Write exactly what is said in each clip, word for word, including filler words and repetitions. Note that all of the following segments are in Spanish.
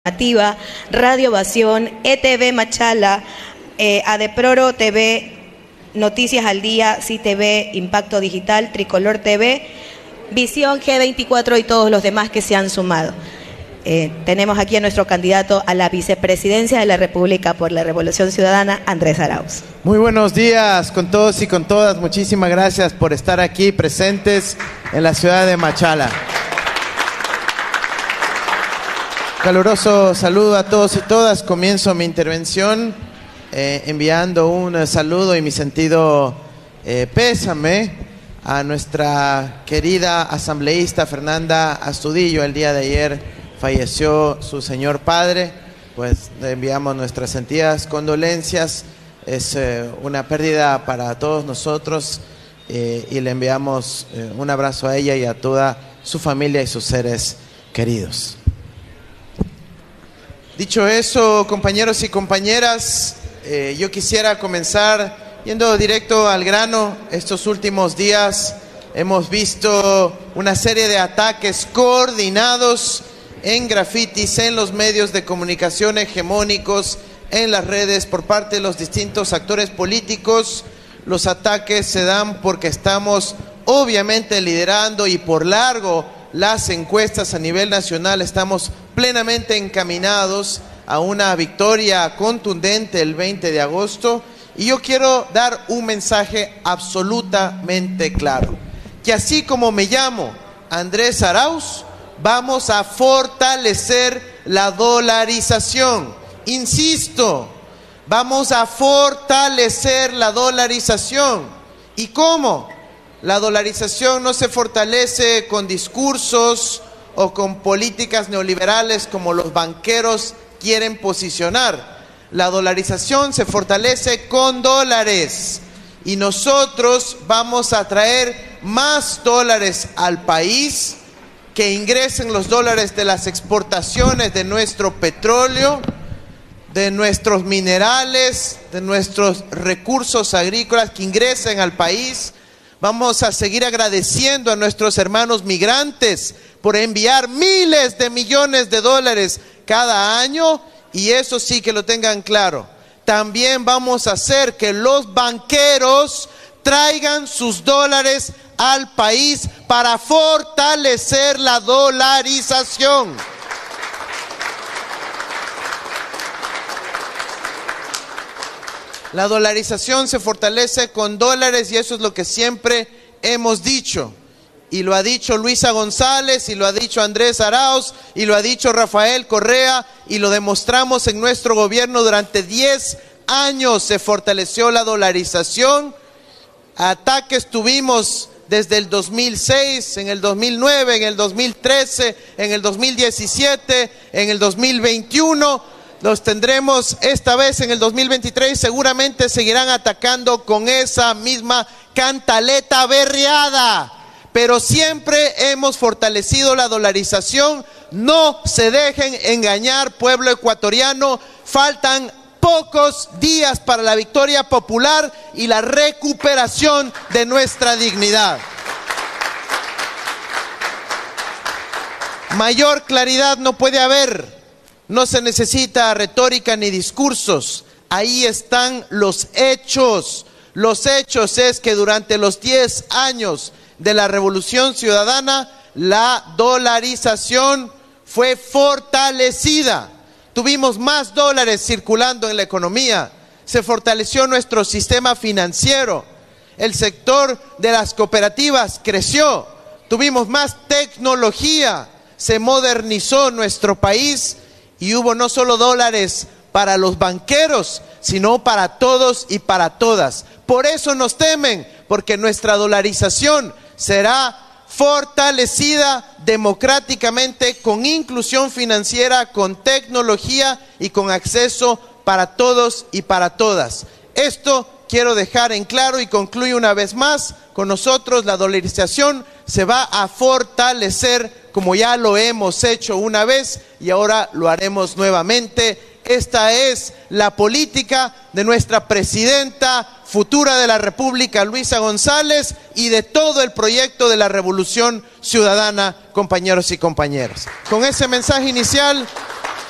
Informativa, Radio Ovación, E T V Machala, eh, Adeproro T V, Noticias al Día, C I T V, Impacto Digital, Tricolor T V, Visión G veinticuatro y todos los demás que se han sumado. Eh, tenemos aquí a nuestro candidato a la vicepresidencia de la República por la Revolución Ciudadana, Andrés Arauz. Muy buenos días con todos y con todas. Muchísimas gracias por estar aquí presentes en la ciudad de Machala. Caluroso saludo a todos y todas. Comienzo mi intervención eh, enviando un saludo y mi sentido eh, pésame a nuestra querida asambleísta Fernanda Astudillo. El día de ayer falleció su señor padre, pues le enviamos nuestras sentidas condolencias. Es eh, una pérdida para todos nosotros eh, y le enviamos eh, un abrazo a ella y a toda su familia y sus seres queridos. Dicho eso, compañeros y compañeras, eh, yo quisiera comenzar yendo directo al grano. Estos últimos días hemos visto una serie de ataques coordinados en grafitis, en los medios de comunicación hegemónicos, en las redes por parte de los distintos actores políticos. Los ataques se dan porque estamos obviamente liderando y por largo las encuestas a nivel nacional. Estamos plenamente encaminados a una victoria contundente el veinte de agosto, y yo quiero dar un mensaje absolutamente claro, que así como me llamo Andrés Arauz, vamos a fortalecer la dolarización. Insisto, vamos a fortalecer la dolarización. ¿Y cómo? La dolarización no se fortalece con discursos o con políticas neoliberales como los banqueros quieren posicionar. La dolarización se fortalece con dólares, y nosotros vamos a traer más dólares al país, que ingresen los dólares de las exportaciones de nuestro petróleo, de nuestros minerales, de nuestros recursos agrícolas, que ingresen al país. Vamos a seguir agradeciendo a nuestros hermanos migrantes por enviar miles de millones de dólares cada año, y eso sí que lo tengan claro. También vamos a hacer que los banqueros traigan sus dólares al país para fortalecer la dolarización. La dolarización se fortalece con dólares, y eso es lo que siempre hemos dicho. Y lo ha dicho Luisa González, y lo ha dicho Andrés Arauz, y lo ha dicho Rafael Correa, y lo demostramos en nuestro gobierno. Durante diez años se fortaleció la dolarización. Ataques tuvimos desde el dos mil seis, en el dos mil nueve, en el dos mil trece, en el dos mil diecisiete, en el dos mil veintiuno. Los tendremos esta vez en el dos mil veintitrés, seguramente seguirán atacando con esa misma cantaleta berreada. Pero siempre hemos fortalecido la dolarización. No se dejen engañar, pueblo ecuatoriano. Faltan pocos días para la victoria popular y la recuperación de nuestra dignidad. Mayor claridad no puede haber. No se necesita retórica ni discursos. Ahí están los hechos. Los hechos es que durante los diez años de la Revolución Ciudadana, la dolarización fue fortalecida. Tuvimos más dólares circulando en la economía. Se fortaleció nuestro sistema financiero. El sector de las cooperativas creció. Tuvimos más tecnología. Se modernizó nuestro país. Y hubo no solo dólares para los banqueros, sino para todos y para todas. Por eso nos temen, porque nuestra dolarización será fortalecida democráticamente, con inclusión financiera, con tecnología y con acceso para todos y para todas. Esto quiero dejar en claro, y concluyo una vez más: con nosotros la dolarización se va a fortalecer, como ya lo hemos hecho una vez y ahora lo haremos nuevamente. Esta es la política de nuestra presidenta futura de la República, Luisa González, y de todo el proyecto de la Revolución Ciudadana, compañeros y compañeras. Con ese mensaje inicial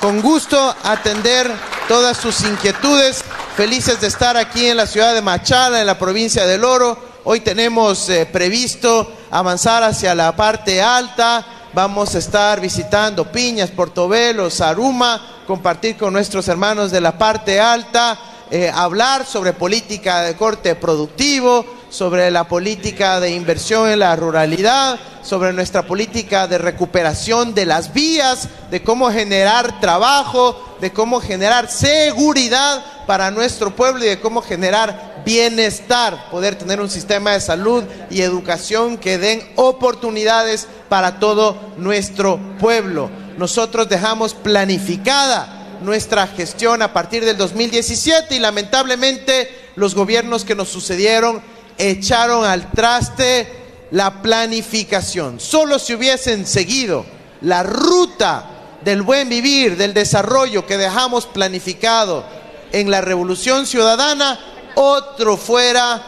con gusto atender todas sus inquietudes. Felices de estar aquí en la ciudad de Machala, en la provincia del Oro. Hoy tenemos eh, previsto avanzar hacia la parte alta. Vamos a estar visitando Piñas, Portobelo, Zaruma, compartir con nuestros hermanos de la parte alta, eh, hablar sobre política de corte productivo, sobre la política de inversión en la ruralidad, sobre nuestra política de recuperación de las vías, de cómo generar trabajo, de cómo generar seguridad para nuestro pueblo y de cómo generar bienestar, poder tener un sistema de salud y educación que den oportunidades para todo nuestro pueblo. Nosotros dejamos planificada nuestra gestión a partir del dos mil diecisiete y lamentablemente los gobiernos que nos sucedieron echaron al traste la planificación. Solo si hubiesen seguido la ruta del buen vivir, del desarrollo que dejamos planificado en la Revolución Ciudadana, otro fuera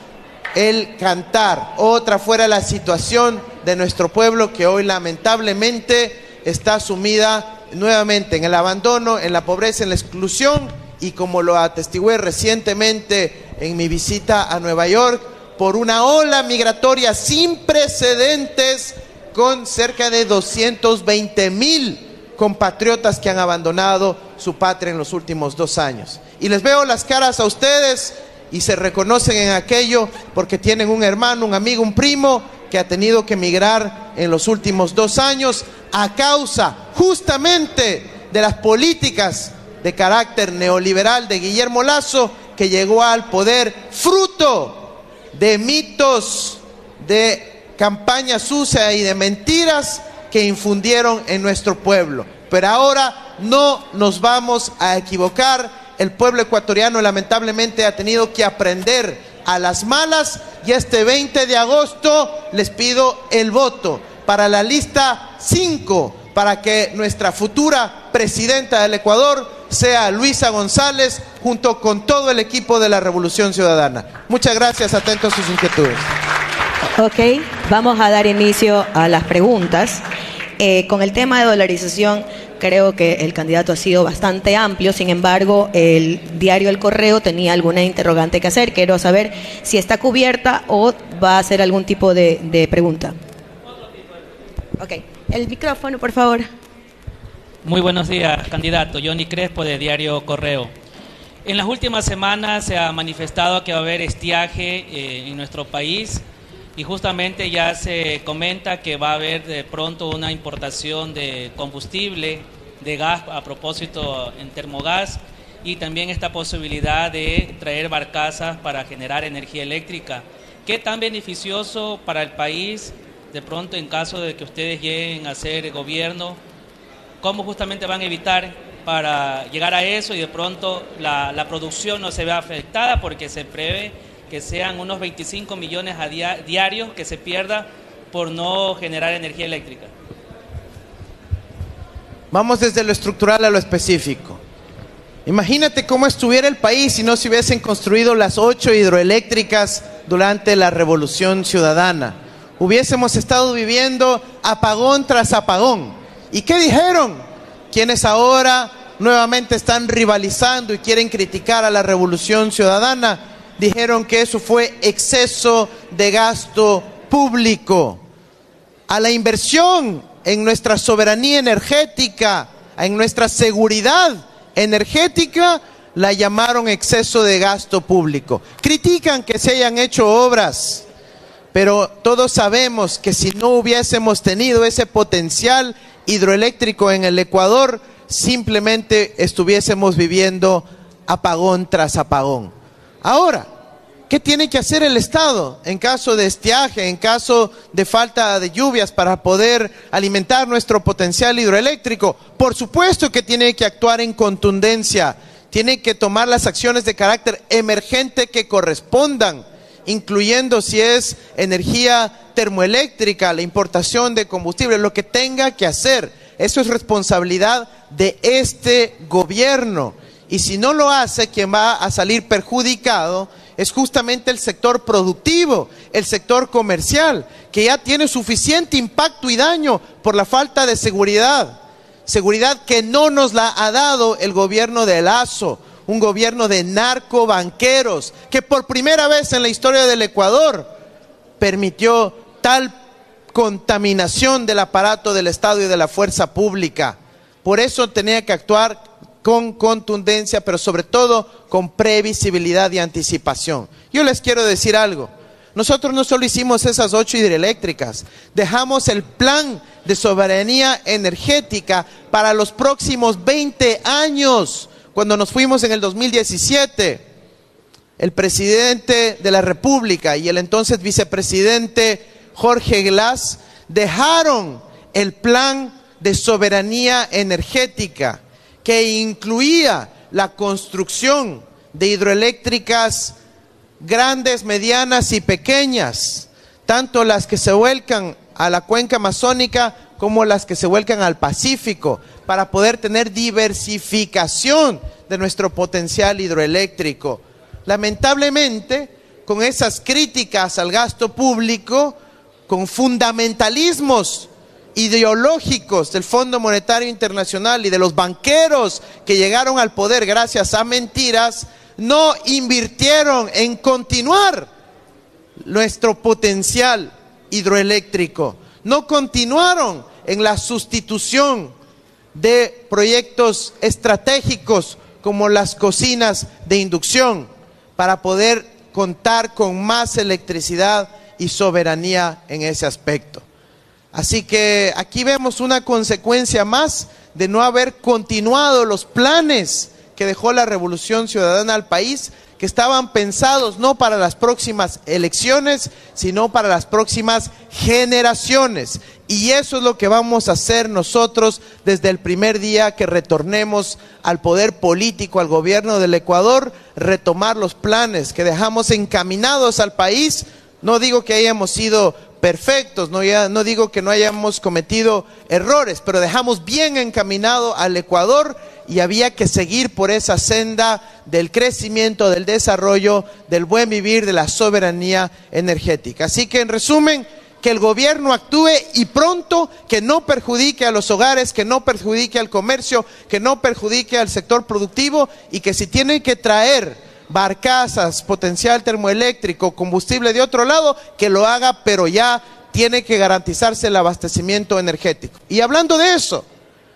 el cantar, otra fuera la situación de nuestro pueblo que hoy lamentablemente está sumida nuevamente en el abandono, en la pobreza, en la exclusión y como lo atestigué recientemente en mi visita a Nueva York, por una ola migratoria sin precedentes con cerca de doscientos veinte mil compatriotas que han abandonado su patria en los últimos dos años. Y les veo las caras a ustedes y se reconocen en aquello porque tienen un hermano, un amigo, un primo que ha tenido que emigrar en los últimos dos años a causa justamente de las políticas de carácter neoliberal de Guillermo Lasso, que llegó al poder fruto de mitos, de campaña sucia y de mentiras que infundieron en nuestro pueblo. Pero ahora no nos vamos a equivocar. El pueblo ecuatoriano lamentablemente ha tenido que aprender a las malas y este veinte de agosto les pido el voto para la lista cinco para que nuestra futura presidenta del Ecuador sea Luisa González junto con todo el equipo de la Revolución Ciudadana. Muchas gracias, atento a sus inquietudes. Ok, vamos a dar inicio a las preguntas. Eh, con el tema de dolarización, creo que el candidato ha sido bastante amplio, sin embargo, el diario El Correo tenía alguna interrogante que hacer. Quiero saber si está cubierta o va a hacer algún tipo de, de pregunta. Ok, el micrófono, por favor. Muy buenos días, candidato. Johnny Crespo, de Diario Correo. En las últimas semanas se ha manifestado que va a haber estiaje eh, en nuestro país y justamente ya se comenta que va a haber de pronto una importación de combustible, de gas a propósito en Termogas y también esta posibilidad de traer barcazas para generar energía eléctrica. ¿Qué tan beneficioso para el país de pronto en caso de que ustedes lleguen a ser gobierno? ¿Cómo justamente van a evitar para llegar a eso y de pronto la, la producción no se vea afectada? Porque se prevé que sean unos veinticinco millones a dia, diarios que se pierda por no generar energía eléctrica. Vamos desde lo estructural a lo específico. Imagínate cómo estuviera el país si no se hubiesen construido las ocho hidroeléctricas durante la Revolución Ciudadana. Hubiésemos estado viviendo apagón tras apagón. ¿Y qué dijeron? Quienes ahora nuevamente están rivalizando y quieren criticar a la Revolución Ciudadana, dijeron que eso fue exceso de gasto público. A la inversión en nuestra soberanía energética, en nuestra seguridad energética, la llamaron exceso de gasto público. Critican que se hayan hecho obras, pero todos sabemos que si no hubiésemos tenido ese potencial hidroeléctrico en el Ecuador, simplemente estuviésemos viviendo apagón tras apagón. Ahora, ¿qué tiene que hacer el Estado en caso de estiaje, en caso de falta de lluvias para poder alimentar nuestro potencial hidroeléctrico? Por supuesto que tiene que actuar en contundencia, tiene que tomar las acciones de carácter emergente que correspondan, incluyendo si es energía termoeléctrica, la importación de combustible, lo que tenga que hacer. Eso es responsabilidad de este gobierno. Y si no lo hace, quien va a salir perjudicado es justamente el sector productivo, el sector comercial, que ya tiene suficiente impacto y daño por la falta de seguridad. seguridad que no nos la ha dado el gobierno de Lasso, un gobierno de narcobanqueros que por primera vez en la historia del Ecuador permitió tal contaminación del aparato del Estado y de la fuerza pública. Por eso tenía que actuar con contundencia, pero sobre todo con previsibilidad y anticipación. Yo les quiero decir algo. Nosotros no solo hicimos esas ocho hidroeléctricas, dejamos el plan de soberanía energética para los próximos veinte años. Cuando nos fuimos en el dos mil diecisiete, el presidente de la República y el entonces vicepresidente Jorge Glass dejaron el plan de soberanía energética que incluía la construcción de hidroeléctricas grandes, medianas y pequeñas, tanto las que se vuelcan a la cuenca amazónica como las que se vuelcan al Pacífico, para poder tener diversificación de nuestro potencial hidroeléctrico. Lamentablemente, con esas críticas al gasto público, con fundamentalismos ideológicos del Fondo Monetario Internacional y de los banqueros que llegaron al poder gracias a mentiras, no invirtieron en continuar nuestro potencial hidroeléctrico, no continuaron en la sustitución de proyectos estratégicos como las cocinas de inducción para poder contar con más electricidad y soberanía en ese aspecto. Así que aquí vemos una consecuencia más de no haber continuado los planes que dejó la Revolución Ciudadana al país, que estaban pensados no para las próximas elecciones, sino para las próximas generaciones. Y eso es lo que vamos a hacer nosotros desde el primer día que retornemos al poder político, al gobierno del Ecuador, retomar los planes que dejamos encaminados al país. No digo que hayamos sido perfectos, no, ya, no digo que no hayamos cometido errores, pero dejamos bien encaminado al Ecuador y había que seguir por esa senda del crecimiento, del desarrollo, del buen vivir, de la soberanía energética. Así que en resumen, que el gobierno actúe y pronto, que no perjudique a los hogares, que no perjudique al comercio, que no perjudique al sector productivo, y que si tienen que traer barcazas, potencial termoeléctrico, combustible de otro lado, que lo haga, pero ya tiene que garantizarse el abastecimiento energético. Y hablando de eso,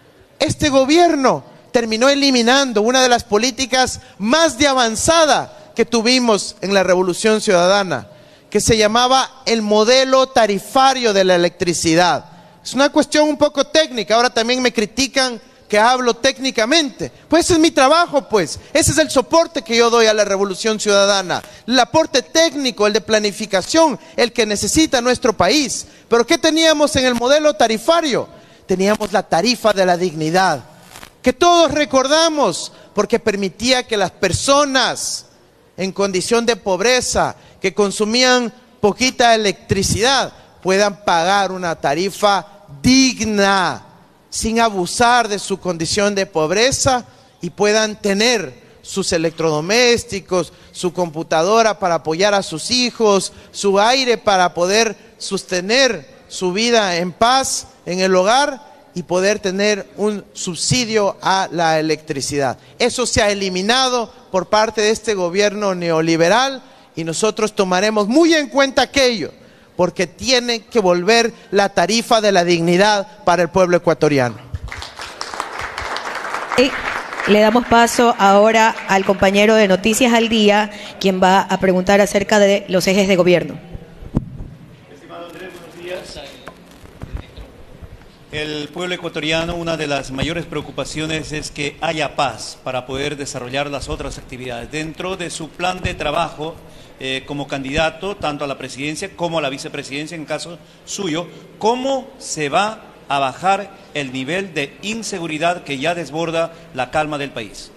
este gobierno terminó eliminando una de las políticas más de avanzada que tuvimos en la Revolución Ciudadana, que se llamaba el modelo tarifario de la electricidad. Es una cuestión un poco técnica, ahora también me critican que hablo técnicamente. Pues ese es mi trabajo, pues. Ese es el soporte que yo doy a la Revolución Ciudadana. El aporte técnico, el de planificación, el que necesita nuestro país. Pero ¿qué teníamos en el modelo tarifario? Teníamos la tarifa de la dignidad, que todos recordamos, porque permitía que las personas en condición de pobreza, que consumían poquita electricidad, puedan pagar una tarifa digna, sin abusar de su condición de pobreza, y puedan tener sus electrodomésticos, su computadora para apoyar a sus hijos, su aire para poder sostener su vida en paz en el hogar y poder tener un subsidio a la electricidad. Eso se ha eliminado por parte de este gobierno neoliberal y nosotros tomaremos muy en cuenta aquello, porque tiene que volver la tarifa de la dignidad para el pueblo ecuatoriano. Sí, le damos paso ahora al compañero de Noticias al Día, quien va a preguntar acerca de los ejes de gobierno. Estimado Andrés, buenos días. El pueblo ecuatoriano, una de las mayores preocupaciones es que haya paz para poder desarrollar las otras actividades. Dentro de su plan de trabajo, Eh, como candidato tanto a la presidencia como a la vicepresidencia en caso suyo, ¿cómo se va a bajar el nivel de inseguridad que ya desborda la calma del país?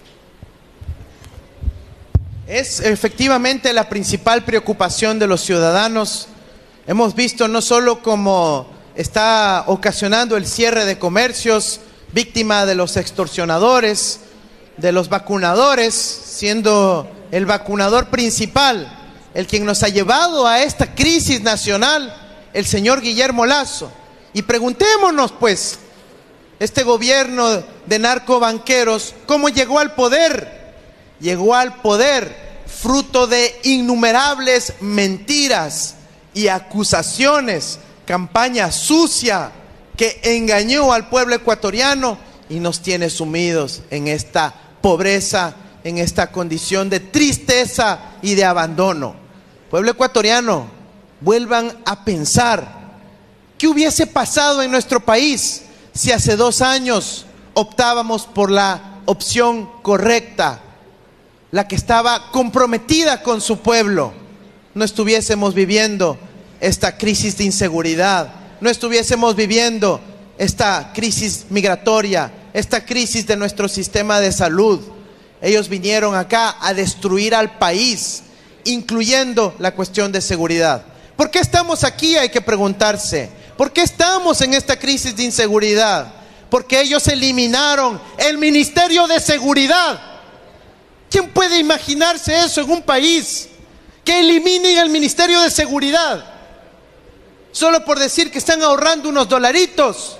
Es efectivamente la principal preocupación de los ciudadanos. Hemos visto no solo cómo está ocasionando el cierre de comercios, víctima de los extorsionadores, de los vacunadores, siendo el vacunador principal el quien nos ha llevado a esta crisis nacional, el señor Guillermo Lasso. Y preguntémonos, pues, Este gobierno de narcobanqueros, ¿cómo llegó al poder? Llegó al poder fruto de innumerables mentiras y acusaciones, campaña sucia que engañó al pueblo ecuatoriano y nos tiene sumidos en esta pobreza, en esta condición de tristeza y de abandono. Pueblo ecuatoriano, vuelvan a pensar, ¿qué hubiese pasado en nuestro país si hace dos años optábamos por la opción correcta, la que estaba comprometida con su pueblo? No estuviésemos viviendo esta crisis de inseguridad, no estuviésemos viviendo esta crisis migratoria, esta crisis de nuestro sistema de salud. Ellos vinieron acá a destruir al país, incluyendo la cuestión de seguridad. ¿Por qué estamos aquí? Hay que preguntarse. ¿Por qué estamos en esta crisis de inseguridad? Porque ellos eliminaron el Ministerio de Seguridad. ¿Quién puede imaginarse eso en un país? Que eliminen el Ministerio de Seguridad solo por decir que están ahorrando unos dolaritos.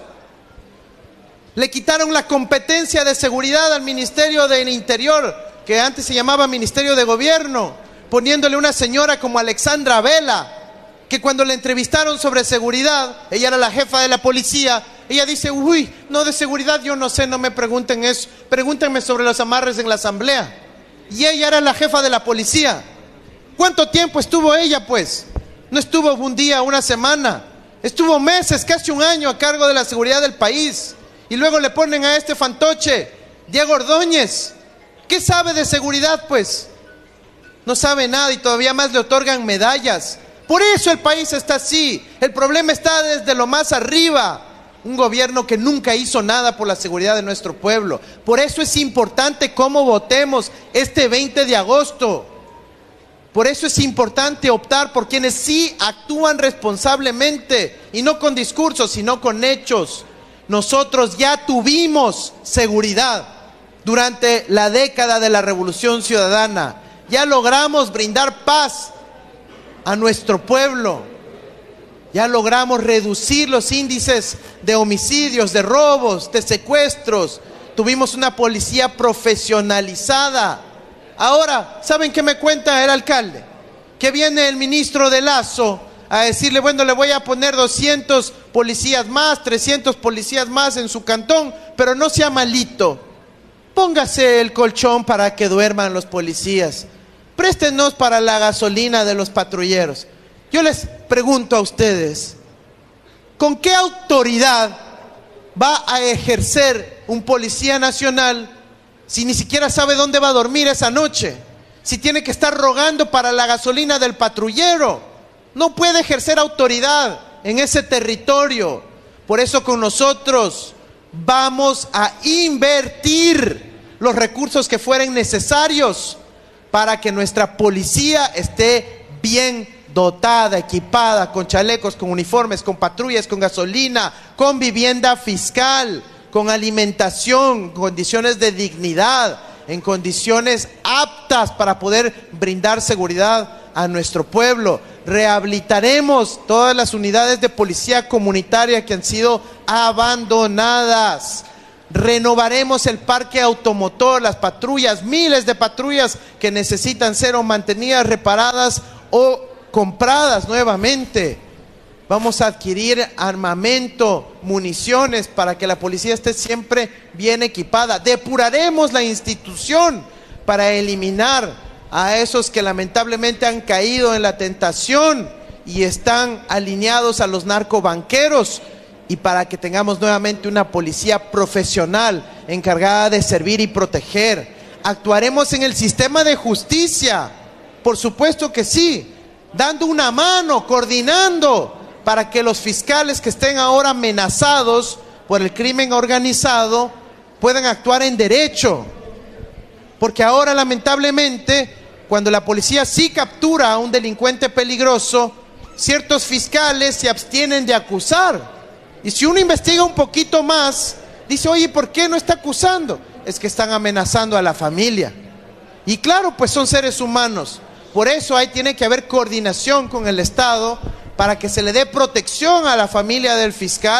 Le quitaron la competencia de seguridad al Ministerio del Interior, que antes se llamaba Ministerio de Gobierno, poniéndole una señora como Alexandra Vela, que cuando le entrevistaron sobre seguridad, ella era la jefa de la policía, ella dice, uy, no, de seguridad yo no sé, no me pregunten eso, pregúntenme sobre los amarres en la asamblea. Y ella era la jefa de la policía. ¿Cuánto tiempo estuvo ella, pues? No estuvo un día, una semana, estuvo meses, casi un año a cargo de la seguridad del país. Y luego le ponen a este fantoche, Diego Ordóñez. ¿Qué sabe de seguridad, pues? No sabe nada y todavía más le otorgan medallas. Por eso el país está así. El problema está desde lo más arriba. Un gobierno que nunca hizo nada por la seguridad de nuestro pueblo. Por eso es importante cómo votemos este veinte de agosto. Por eso es importante optar por quienes sí actúan responsablemente y no con discursos, sino con hechos. Nosotros ya tuvimos seguridad durante la década de la Revolución Ciudadana. Ya logramos brindar paz a nuestro pueblo. Ya logramos reducir los índices de homicidios, de robos, de secuestros. Tuvimos una policía profesionalizada. Ahora, ¿saben qué me cuenta el alcalde? Que viene el ministro de Lazo a decirle, bueno, le voy a poner doscientos policías más, trescientos policías más en su cantón, pero no sea malito. Póngase el colchón para que duerman los policías. Préstenos para la gasolina de los patrulleros. Yo les pregunto a ustedes, ¿con qué autoridad va a ejercer un policía nacional si ni siquiera sabe dónde va a dormir esa noche? Si tiene que estar rogando para la gasolina del patrullero, no puede ejercer autoridad en ese territorio. Por eso con nosotros vamos a invertir los recursos que fueren necesarios para que nuestra policía esté bien dotada, equipada, con chalecos, con uniformes, con patrullas, con gasolina, con vivienda fiscal, con alimentación, condiciones de dignidad, en condiciones aptas para poder brindar seguridad a nuestro pueblo. Rehabilitaremos todas las unidades de policía comunitaria que han sido abandonadas. Renovaremos el parque automotor, las patrullas, miles de patrullas que necesitan ser o mantenidas, reparadas o compradas nuevamente. Vamos a adquirir armamento, municiones para que la policía esté siempre bien equipada. Depuraremos la institución para eliminar a esos que lamentablemente han caído en la tentación y están alineados a los narcobanqueros, y para que tengamos nuevamente una policía profesional encargada de servir y proteger. Actuaremos en el sistema de justicia, por supuesto que sí, dando una mano, coordinando para que los fiscales que estén ahora amenazados por el crimen organizado puedan actuar en derecho. Porque ahora lamentablemente, cuando la policía sí captura a un delincuente peligroso, ciertos fiscales se abstienen de acusar. Y si uno investiga un poquito más, dice, oye, ¿por qué no está acusando? Es que están amenazando a la familia. Y claro, pues son seres humanos. Por eso ahí tiene que haber coordinación con el Estado para que se le dé protección a la familia del fiscal,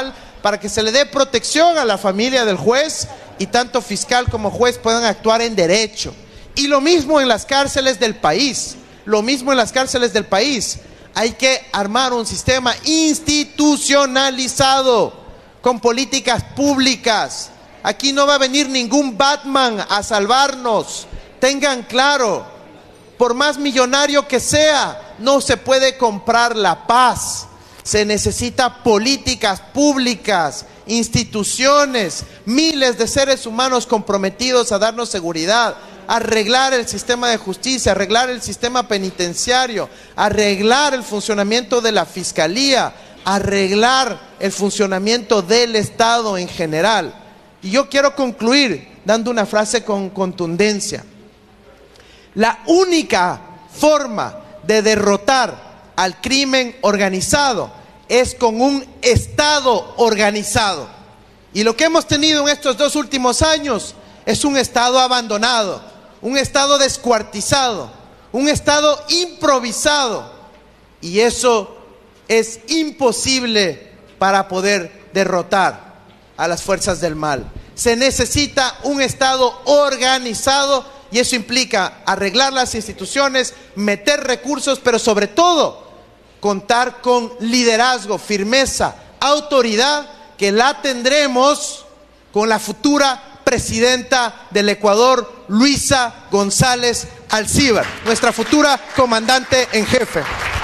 para que se le dé protección a la familia del juez y tanto fiscal como juez puedan actuar en derecho. Y lo mismo en las cárceles del país, lo mismo en las cárceles del país. Hay que armar un sistema institucionalizado con políticas públicas. Aquí no va a venir ningún Batman a salvarnos. Tengan claro, por más millonario que sea, no se puede comprar la paz. Se necesita políticas públicas, instituciones, miles de seres humanos comprometidos a darnos seguridad, arreglar el sistema de justicia, arreglar el sistema penitenciario, arreglar el funcionamiento de la fiscalía, arreglar el funcionamiento del Estado en general. Y yo quiero concluir dando una frase con contundencia. La única forma de derrotar al crimen organizado es con un Estado organizado. Y lo que hemos tenido en estos dos últimos años es un Estado abandonado, un Estado descuartizado, un Estado improvisado. Y eso es imposible para poder derrotar a las fuerzas del mal. Se necesita un Estado organizado y eso implica arreglar las instituciones, meter recursos, pero sobre todo contar con liderazgo, firmeza, autoridad, que la tendremos con la futura presidenta del Ecuador, Luisa González Alcíbar, nuestra futura comandante en jefe.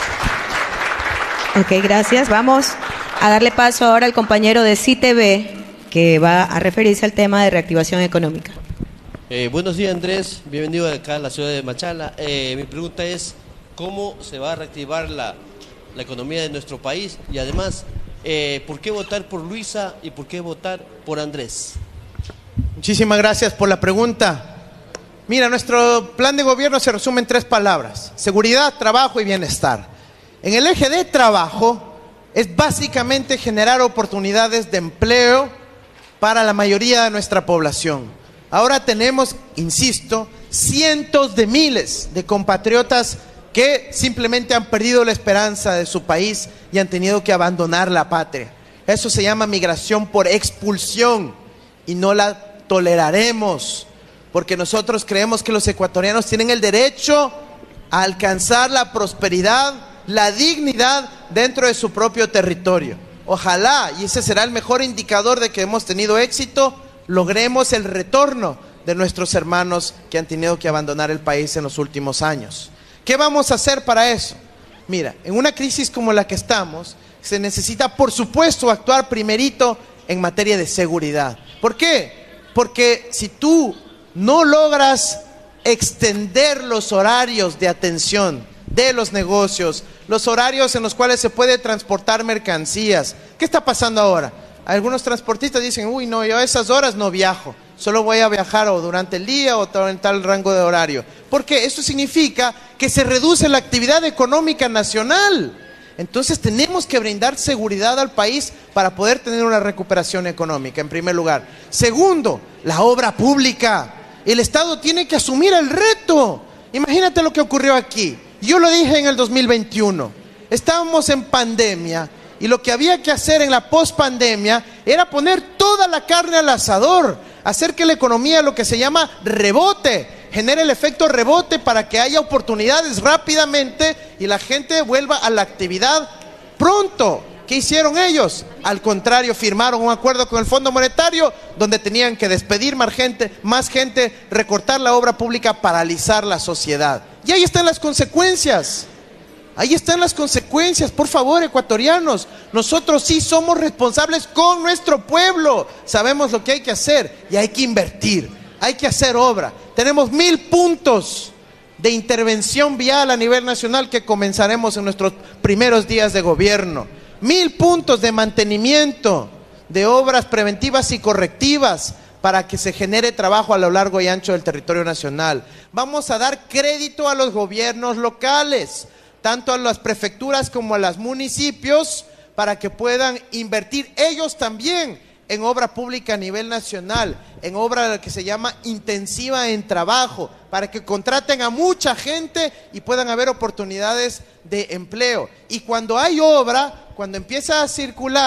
Ok, gracias. Vamos a darle paso ahora al compañero de C I T V, que va a referirse al tema de reactivación económica. Eh, buenos días, Andrés, bienvenido acá a la ciudad de Machala. Eh, mi pregunta es, ¿cómo se va a reactivar la, la economía de nuestro país? Y además, eh, ¿por qué votar por Luisa y por qué votar por Andrés? Muchísimas gracias por la pregunta. Mira, nuestro plan de gobierno se resume en tres palabras: seguridad, trabajo y bienestar. En el eje de trabajo es básicamente generar oportunidades de empleo para la mayoría de nuestra población. Ahora tenemos, insisto, cientos de miles de compatriotas que simplemente han perdido la esperanza de su país y han tenido que abandonar la patria. Eso se llama migración por expulsión y no la toleraremos, porque nosotros creemos que los ecuatorianos tienen el derecho a alcanzar la prosperidad, la dignidad dentro de su propio territorio. Ojalá, y ese será el mejor indicador de que hemos tenido éxito, logremos el retorno de nuestros hermanos que han tenido que abandonar el país en los últimos años. ¿Qué vamos a hacer para eso? Mira, en una crisis como la que estamos, se necesita, por supuesto, actuar primerito en materia de seguridad. ¿Por qué? Porque si tú no logras extender los horarios de atención de los negocios, los horarios en los cuales se puede transportar mercancías, ¿qué está pasando ahora? Algunos transportistas dicen, uy, no, yo a esas horas no viajo, solo voy a viajar o durante el día o en tal rango de horario. ¿Por qué? Eso significa que se reduce la actividad económica nacional. Entonces tenemos que brindar seguridad al país para poder tener una recuperación económica, en primer lugar. Segundo, la obra pública. El Estado tiene que asumir el reto. Imagínate lo que ocurrió aquí. Yo lo dije en el dos mil veintiuno. Estábamos en pandemia y lo que había que hacer en la pospandemia era poner toda la carne al asador, hacer que la economía, lo que se llama rebote, genere el efecto rebote para que haya oportunidades rápidamente y la gente vuelva a la actividad pronto. ¿Qué hicieron ellos? Al contrario, firmaron un acuerdo con el Fondo Monetario donde tenían que despedir más gente, más gente, recortar la obra pública, paralizar la sociedad. Y ahí están las consecuencias. Ahí están las consecuencias. Por favor, ecuatorianos, nosotros sí somos responsables con nuestro pueblo. Sabemos lo que hay que hacer y hay que invertir, hay que hacer obra. Tenemos mil puntos de intervención vial a nivel nacional que comenzaremos en nuestros primeros días de gobierno. Mil puntos de mantenimiento, de obras preventivas y correctivas para que se genere trabajo a lo largo y ancho del territorio nacional. Vamos a dar crédito a los gobiernos locales, tanto a las prefecturas como a los municipios, para que puedan invertir ellos también en obra pública a nivel nacional, en obra que se llama intensiva en trabajo, para que contraten a mucha gente y puedan haber oportunidades de empleo. Y cuando hay obra, cuando empieza a circular,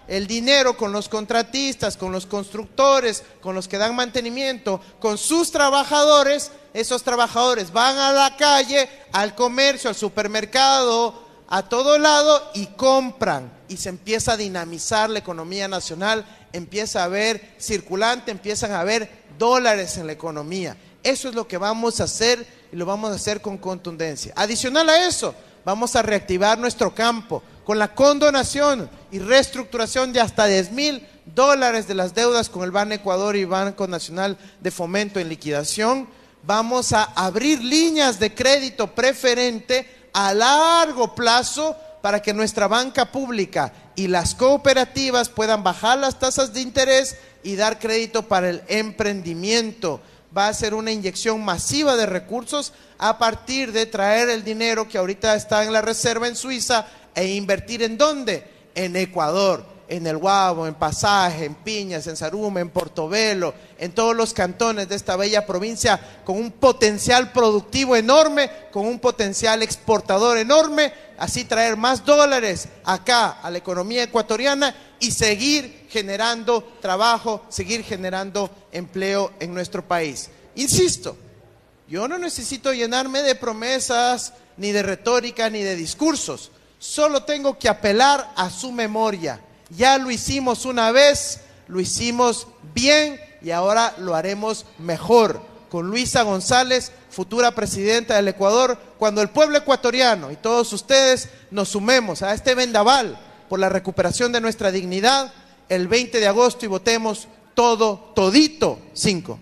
el dinero con los contratistas, con los constructores, con los que dan mantenimiento, con sus trabajadores. Esos trabajadores van a la calle, al comercio, al supermercado, a todo lado y compran, y se empieza a dinamizar la economía nacional, empieza a haber circulante, empiezan a haber dólares en la economía. Eso es lo que vamos a hacer, y lo vamos a hacer con contundencia. Adicional a eso, vamos a reactivar nuestro campo con la condonación y reestructuración de hasta diez mil dólares de las deudas con el Ban Ecuador y Banco Nacional de Fomento en liquidación. Vamos a abrir líneas de crédito preferente a largo plazo para que nuestra banca pública y las cooperativas puedan bajar las tasas de interés y dar crédito para el emprendimiento. Va a ser una inyección masiva de recursos a partir de traer el dinero que ahorita está en la reserva en Suiza e invertir ¿en dónde? En Ecuador, en El Guabo, en Pasaje, en Piñas, en Sarume, en Portobelo, en todos los cantones de esta bella provincia con un potencial productivo enorme, con un potencial exportador enorme, así traer más dólares acá a la economía ecuatoriana y seguir generando trabajo, seguir generando empleo en nuestro país. Insisto, yo no necesito llenarme de promesas, ni de retórica, ni de discursos, solo tengo que apelar a su memoria. Ya lo hicimos una vez, lo hicimos bien y ahora lo haremos mejor. Con Luisa González, futura presidenta del Ecuador, cuando el pueblo ecuatoriano y todos ustedes nos sumemos a este vendaval por la recuperación de nuestra dignidad, el veinte de agosto, y votemos todo, todito, cinco.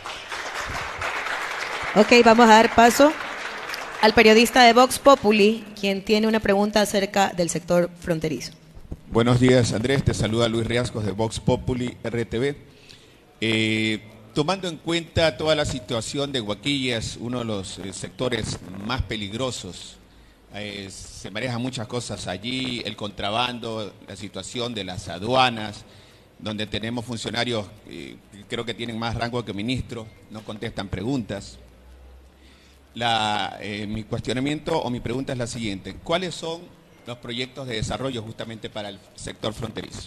Ok, vamos a dar paso al periodista de Vox Populi, quien tiene una pregunta acerca del sector fronterizo. Buenos días, Andrés. Te saluda Luis Riascos de Vox Populi R T V. Eh, tomando en cuenta toda la situación de Huaquillas, uno de los eh, sectores más peligrosos, eh, se manejan muchas cosas allí, el contrabando, la situación de las aduanas, donde tenemos funcionarios eh, que creo que tienen más rango que ministro, no contestan preguntas. La, eh, mi cuestionamiento o mi pregunta es la siguiente: ¿cuáles son los proyectos de desarrollo justamente para el sector fronterizo?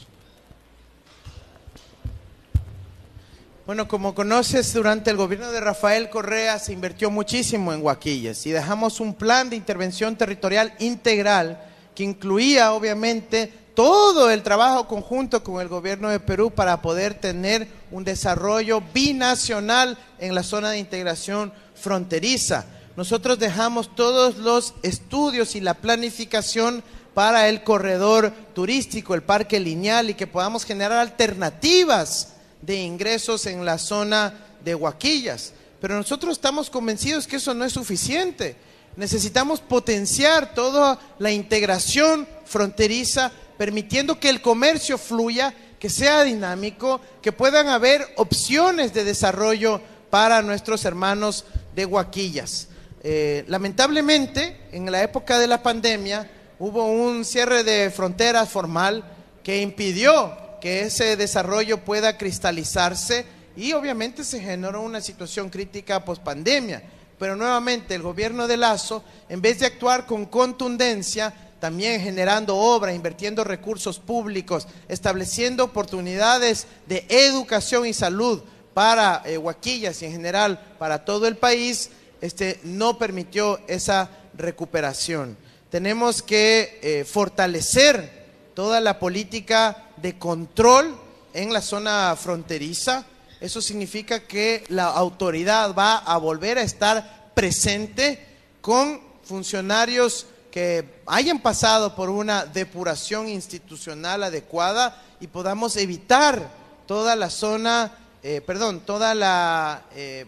Bueno, como conoces, durante el gobierno de Rafael Correa se invirtió muchísimo en Huaquillas y dejamos un plan de intervención territorial integral que incluía obviamente todo el trabajo conjunto con el gobierno de Perú para poder tener un desarrollo binacional en la zona de integración fronteriza. Nosotros dejamos todos los estudios y la planificación para el corredor turístico, el parque lineal, y que podamos generar alternativas de ingresos en la zona de Huaquillas. Pero nosotros estamos convencidos que eso no es suficiente. Necesitamos potenciar toda la integración fronteriza, permitiendo que el comercio fluya, que sea dinámico, que puedan haber opciones de desarrollo para nuestros hermanos de Huaquillas. Eh, lamentablemente, en la época de la pandemia, hubo un cierre de fronteras formal que impidió que ese desarrollo pueda cristalizarse y obviamente se generó una situación crítica pospandemia. Pero nuevamente el gobierno de Lasso, en vez de actuar con contundencia, también generando obra, invirtiendo recursos públicos, estableciendo oportunidades de educación y salud para eh, Huaquillas y en general para todo el país, este, no permitió esa recuperación. Tenemos que eh, fortalecer toda la política de control en la zona fronteriza. Eso significa que la autoridad va a volver a estar presente con funcionarios que hayan pasado por una depuración institucional adecuada y podamos evitar toda la zona, eh, perdón, toda la eh,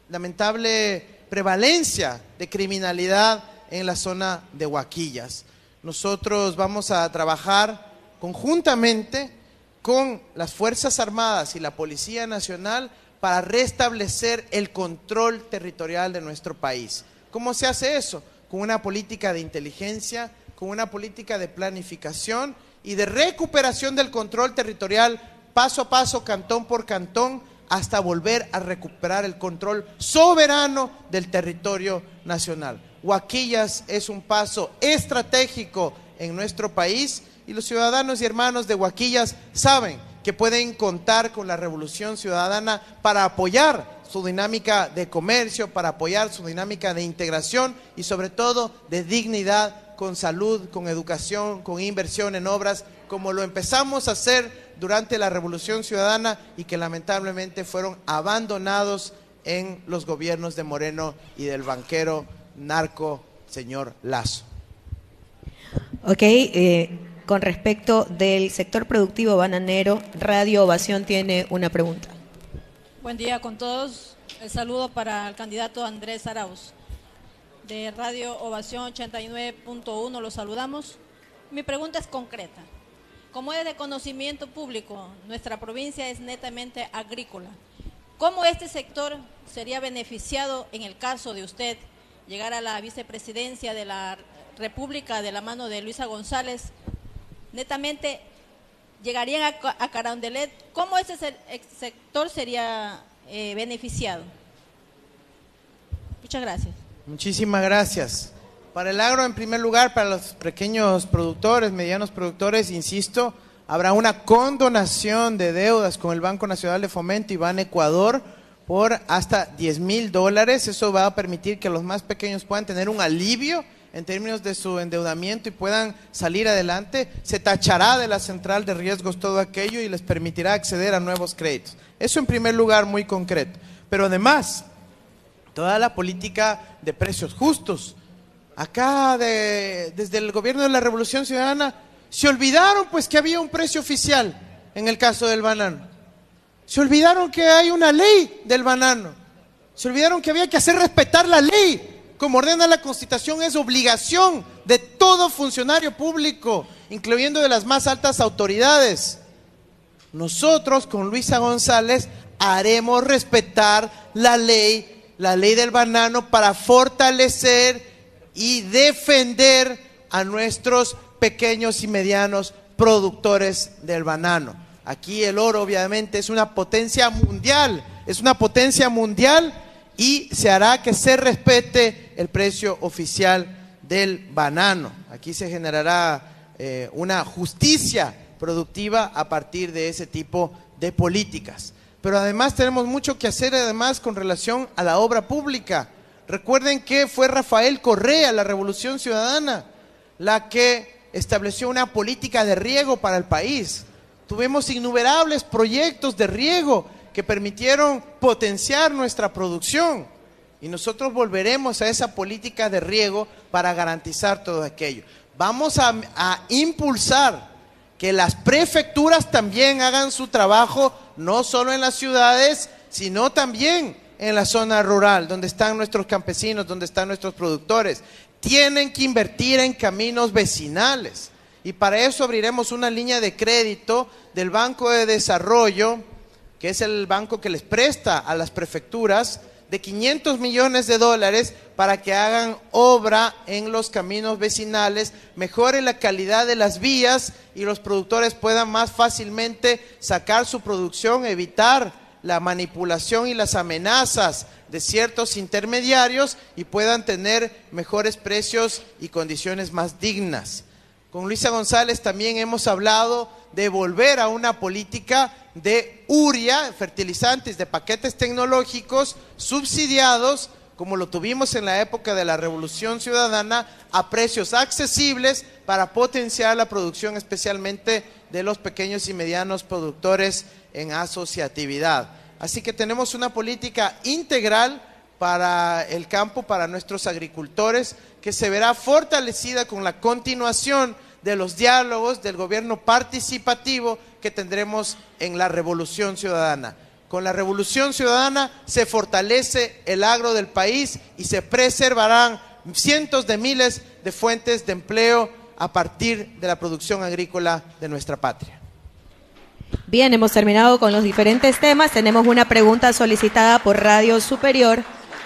lamentable prevalencia de criminalidad en la zona de Huaquillas. Nosotros vamos a trabajar conjuntamente con las Fuerzas Armadas y la Policía Nacional para restablecer el control territorial de nuestro país. ¿Cómo se hace eso? Con una política de inteligencia, con una política de planificación y de recuperación del control territorial paso a paso, cantón por cantón, hasta volver a recuperar el control soberano del territorio nacional. Huaquillas es un paso estratégico en nuestro país y los ciudadanos y hermanos de Huaquillas saben que pueden contar con la Revolución Ciudadana para apoyar su dinámica de comercio, para apoyar su dinámica de integración y sobre todo de dignidad, con salud, con educación, con inversión en obras, como lo empezamos a hacer durante la Revolución Ciudadana y que lamentablemente fueron abandonados en los gobiernos de Moreno y del banquero narco señor Lazo. Ok, eh, con respecto del sector productivo bananero, Radio Ovación tiene una pregunta. Buen día con todos. El saludo para el candidato Andrés Arauz. De Radio Ovación ochenta y nueve punto uno los saludamos. Mi pregunta es concreta. Como es de conocimiento público, nuestra provincia es netamente agrícola. ¿Cómo este sector sería beneficiado en el caso de usted llegar a la vicepresidencia de la República de la mano de Luisa González? Netamente llegarían a, a Carondelet. ¿Cómo ese sector sería eh, beneficiado? Muchas gracias. Muchísimas gracias. Para el agro, en primer lugar, para los pequeños productores, medianos productores, insisto, habrá una condonación de deudas con el Banco Nacional de Fomento y Ban Ecuador por hasta diez mil dólares. Eso va a permitir que los más pequeños puedan tener un alivio en términos de su endeudamiento y puedan salir adelante. Se tachará de la central de riesgos todo aquello y les permitirá acceder a nuevos créditos. Eso en primer lugar, muy concreto. Pero además, toda la política de precios justos. Acá, de, desde el gobierno de la Revolución Ciudadana, se olvidaron pues que había un precio oficial en el caso del banano. Se olvidaron que hay una ley del banano. Se olvidaron que había que hacer respetar la ley. Como ordena la Constitución, es obligación de todo funcionario público, incluyendo de las más altas autoridades. Nosotros, con Luisa González, haremos respetar la ley, la ley del banano, para fortalecer y defender a nuestros pequeños y medianos productores del banano. Aquí el oro obviamente es una potencia mundial, es una potencia mundial y se hará que se respete el precio oficial del banano. Aquí se generará eh, una justicia productiva a partir de ese tipo de políticas. Pero además tenemos mucho que hacer además con relación a la obra pública. Recuerden que fue Rafael Correa, la Revolución Ciudadana, la que estableció una política de riego para el país. Tuvimos innumerables proyectos de riego que permitieron potenciar nuestra producción. Y nosotros volveremos a esa política de riego para garantizar todo aquello. Vamos a, a impulsar que las prefecturas también hagan su trabajo, no solo en las ciudades, sino también en la zona rural, donde están nuestros campesinos, donde están nuestros productores. Tienen que invertir en caminos vecinales. Y para eso abriremos una línea de crédito del Banco de Desarrollo, que es el banco que les presta a las prefecturas, de quinientos millones de dólares para que hagan obra en los caminos vecinales, mejoren la calidad de las vías y los productores puedan más fácilmente sacar su producción, evitar la manipulación y las amenazas de ciertos intermediarios y puedan tener mejores precios y condiciones más dignas. Con Luisa González también hemos hablado de volver a una política de urea, fertilizantes, de paquetes tecnológicos subsidiados, como lo tuvimos en la época de la Revolución Ciudadana, a precios accesibles para potenciar la producción, especialmente de los pequeños y medianos productores en asociatividad. Así que tenemos una política integral para el campo, para nuestros agricultores, que se verá fortalecida con la continuación de los diálogos del gobierno participativo que tendremos en la Revolución Ciudadana. Con la Revolución Ciudadana se fortalece el agro del país y se preservarán cientos de miles de fuentes de empleo a partir de la producción agrícola de nuestra patria. Bien, hemos terminado con los diferentes temas. Tenemos una pregunta solicitada por Radio Superior.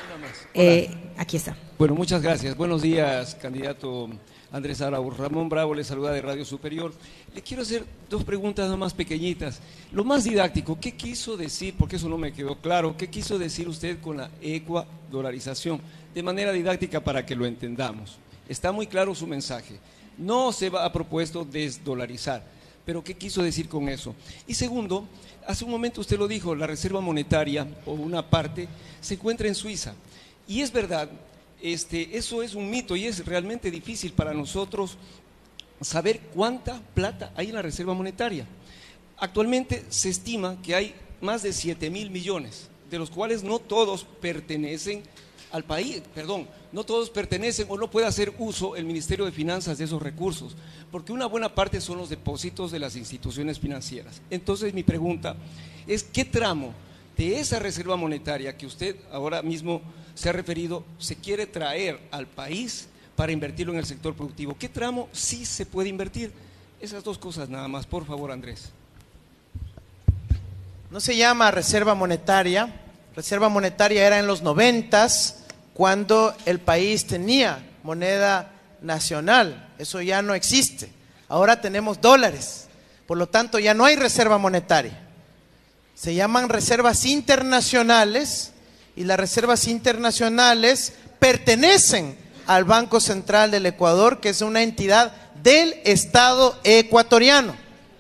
Eh, aquí está. Bueno, muchas gracias. Buenos días, candidato Andrés Arauz. Ramón Bravo le saluda de Radio Superior. Le quiero hacer dos preguntas nomás pequeñitas. Lo más didáctico, ¿qué quiso decir? Porque eso no me quedó claro. ¿Qué quiso decir usted con la ecuadolarización? De manera didáctica para que lo entendamos. Está muy claro su mensaje. no se va, ha propuesto desdolarizar. ¿Pero qué quiso decir con eso? Y segundo, hace un momento usted lo dijo, la reserva monetaria, o una parte, se encuentra en Suiza. Y es verdad, este, eso es un mito y es realmente difícil para nosotros saber cuánta plata hay en la reserva monetaria. Actualmente se estima que hay más de siete mil millones, de los cuales no todos pertenecen al país, perdón, no todos pertenecen o no puede hacer uso el Ministerio de Finanzas de esos recursos, porque una buena parte son los depósitos de las instituciones financieras. Entonces mi pregunta es, ¿qué tramo de esa reserva monetaria que usted ahora mismo se ha referido se quiere traer al país para invertirlo en el sector productivo? ¿Qué tramo sí se puede invertir? Esas dos cosas nada más, por favor, Andrés. No se llama reserva monetaria. Reserva monetaria era en los noventas, cuando el país tenía moneda nacional. Eso ya no existe. Ahora tenemos dólares. Por lo tanto, ya no hay reserva monetaria. Se llaman reservas internacionales, y las reservas internacionales pertenecen al Banco Central del Ecuador, que es una entidad del Estado ecuatoriano.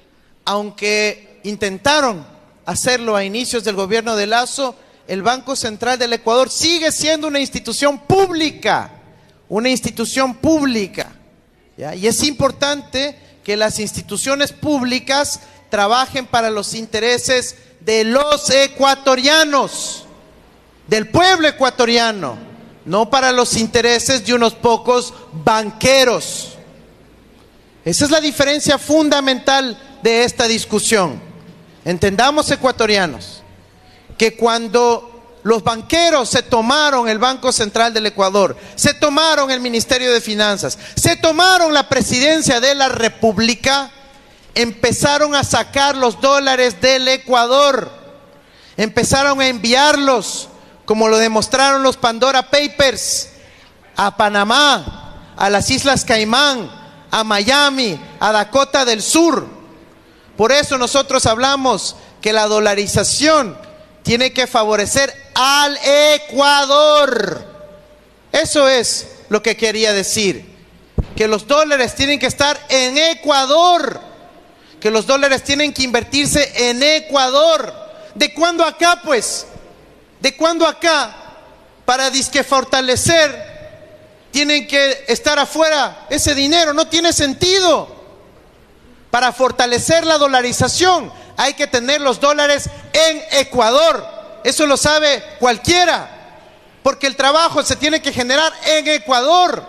Aunque intentaron hacerlo a inicios del gobierno de Lasso, el Banco Central del Ecuador sigue siendo una institución pública, una institución pública, ¿ya? Y es importante que las instituciones públicas trabajen para los intereses de los ecuatorianos, del pueblo ecuatoriano, no para los intereses de unos pocos banqueros. Esa es la diferencia fundamental de esta discusión. Entendamos, ecuatorianos, que cuando los banqueros se tomaron el Banco Central del Ecuador, se tomaron el Ministerio de Finanzas, se tomaron la presidencia de la República, empezaron a sacar los dólares del Ecuador, empezaron a enviarlos, como lo demostraron los Pandora Papers, a Panamá, a las Islas Caimán, a Miami, a Dakota del Sur. Por eso nosotros hablamos que la dolarización tiene que favorecer al Ecuador. Eso es lo que quería decir, que los dólares tienen que estar en Ecuador, que los dólares tienen que invertirse en Ecuador. ¿De cuándo acá, pues? ¿De cuándo acá? Para disque fortalecer, tienen que estar afuera ese dinero. No tiene sentido. Para fortalecer la dolarización hay que tener los dólares en Ecuador. Eso lo sabe cualquiera, porque el trabajo se tiene que generar en Ecuador.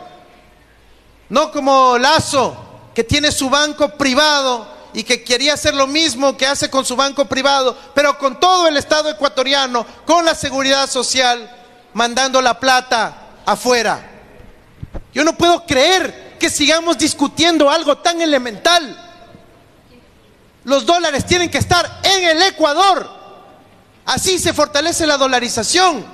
No como Lasso, que tiene su banco privado y que quería hacer lo mismo que hace con su banco privado, pero con todo el Estado ecuatoriano, con la seguridad social, mandando la plata afuera. Yo no puedo creer que sigamos discutiendo algo tan elemental. Los dólares tienen que estar en el Ecuador. Así se fortalece la dolarización.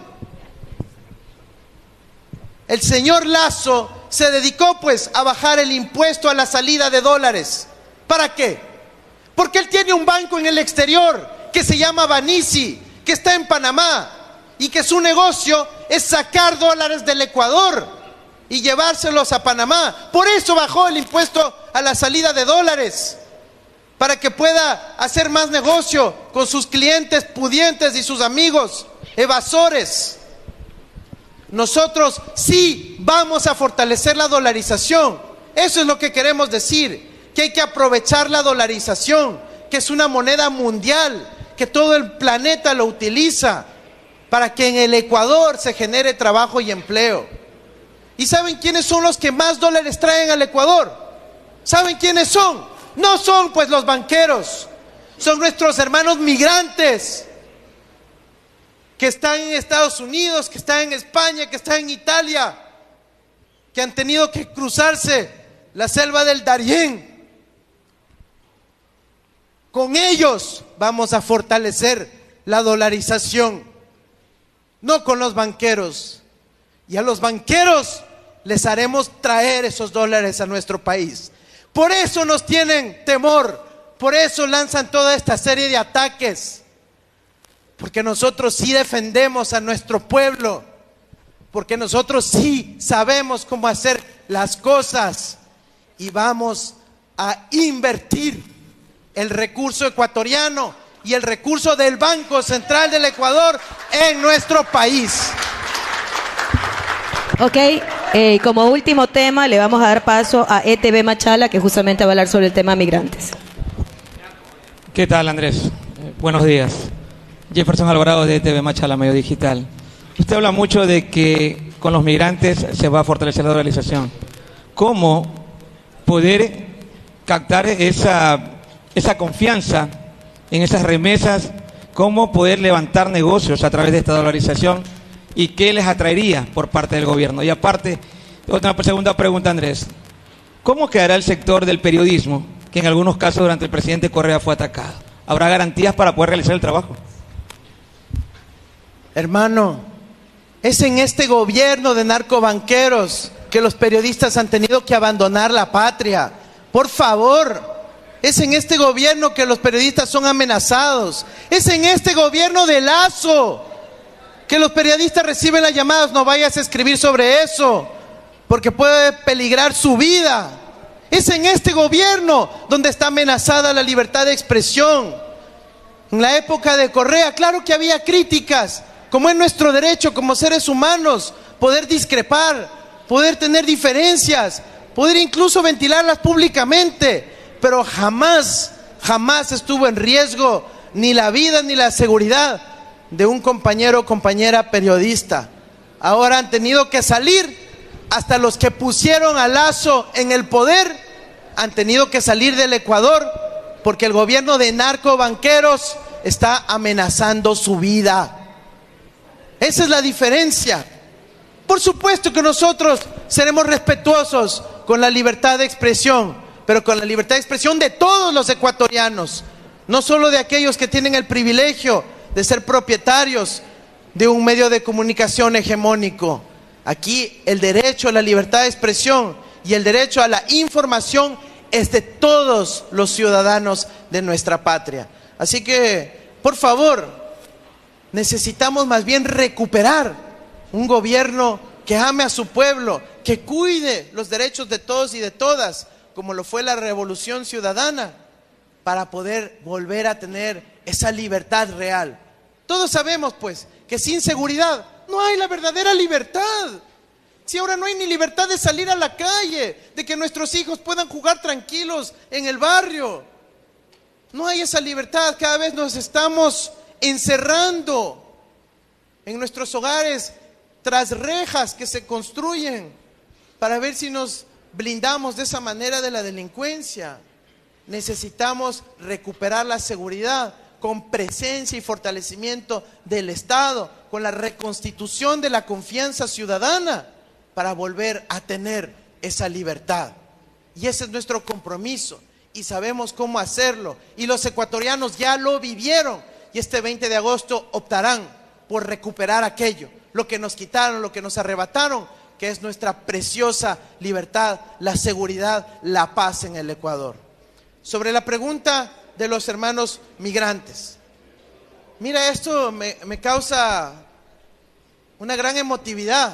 El señor Lasso se dedicó pues a bajar el impuesto a la salida de dólares. ¿Para qué? Porque él tiene un banco en el exterior que se llama Banisi, que está en Panamá, y que su negocio es sacar dólares del Ecuador y llevárselos a Panamá. Por eso bajó el impuesto a la salida de dólares, para que pueda hacer más negocio con sus clientes pudientes y sus amigos evasores. Nosotros sí vamos a fortalecer la dolarización. Eso es lo que queremos decir, que hay que aprovechar la dolarización, que es una moneda mundial, que todo el planeta lo utiliza, para que en el Ecuador se genere trabajo y empleo. ¿Y saben quiénes son los que más dólares traen al Ecuador? ¿Saben quiénes son? No son pues los banqueros, son nuestros hermanos migrantes que están en Estados Unidos, que están en España, que están en Italia, que han tenido que cruzarse la selva del Darién. Con ellos vamos a fortalecer la dolarización, no con los banqueros. Y a los banqueros les haremos traer esos dólares a nuestro país. Por eso nos tienen temor, por eso lanzan toda esta serie de ataques, porque nosotros sí defendemos a nuestro pueblo, porque nosotros sí sabemos cómo hacer las cosas, y vamos a invertir el recurso ecuatoriano y el recurso del Banco Central del Ecuador en nuestro país. Ok, eh, como último tema le vamos a dar paso a E T V Machala, que justamente va a hablar sobre el tema migrantes. ¿Qué tal, Andrés? Eh, buenos días. Jefferson Alvarado de E T V Machala, Medio Digital. Usted habla mucho de que con los migrantes se va a fortalecer la dolarización. ¿Cómo poder captar esa, esa confianza en esas remesas? ¿Cómo poder levantar negocios a través de esta dolarización? ¿Y qué les atraería por parte del gobierno? Y aparte, otra segunda pregunta, Andrés. ¿Cómo quedará el sector del periodismo, que en algunos casos durante el presidente Correa fue atacado? ¿Habrá garantías para poder realizar el trabajo? Hermano, es en este gobierno de narcobanqueros que los periodistas han tenido que abandonar la patria. Por favor, es en este gobierno que los periodistas son amenazados. Es en este gobierno de Lazo que los periodistas reciben las llamadas: no vayas a escribir sobre eso, porque puede peligrar su vida. Es en este gobierno donde está amenazada la libertad de expresión. En la época de Correa, claro que había críticas, como es nuestro derecho como seres humanos, poder discrepar, poder tener diferencias, poder incluso ventilarlas públicamente, pero jamás, jamás estuvo en riesgo ni la vida ni la seguridad de un compañero o compañera periodista. Ahora han tenido que salir, hasta los que pusieron a Lazo en el poder han tenido que salir del Ecuador porque el gobierno de narcobanqueros está amenazando su vida. Esa es la diferencia. Por supuesto que nosotros seremos respetuosos con la libertad de expresión, pero con la libertad de expresión de todos los ecuatorianos, no solo de aquellos que tienen el privilegio de ser propietarios de un medio de comunicación hegemónico. Aquí el derecho a la libertad de expresión y el derecho a la información es de todos los ciudadanos de nuestra patria. Así que, por favor, necesitamos más bien recuperar un gobierno que ame a su pueblo, que cuide los derechos de todos y de todas, como lo fue la Revolución Ciudadana, para poder volver a tener esa libertad real. Todos sabemos, pues, que sin seguridad no hay la verdadera libertad. Si ahora no hay ni libertad de salir a la calle, de que nuestros hijos puedan jugar tranquilos en el barrio, no hay esa libertad. Cada vez nos estamos encerrando en nuestros hogares tras rejas que se construyen para ver si nos blindamos de esa manera de la delincuencia. Necesitamos recuperar la seguridad con presencia y fortalecimiento del Estado, con la reconstitución de la confianza ciudadana, para volver a tener esa libertad. Y ese es nuestro compromiso y sabemos cómo hacerlo, y los ecuatorianos ya lo vivieron, y este veinte de agosto optarán por recuperar aquello, lo que nos quitaron, lo que nos arrebataron, que es nuestra preciosa libertad, la seguridad, la paz en el Ecuador. Sobre la pregunta de los hermanos migrantes, mira, esto me, me causa una gran emotividad.